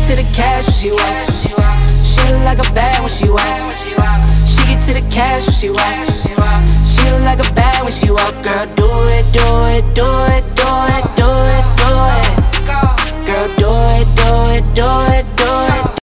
to the cash when she walk. She look like a bad when she walk. She get to the cash when she walk. She look like a bad when she walk. Girl, do it, do it, do it, do it.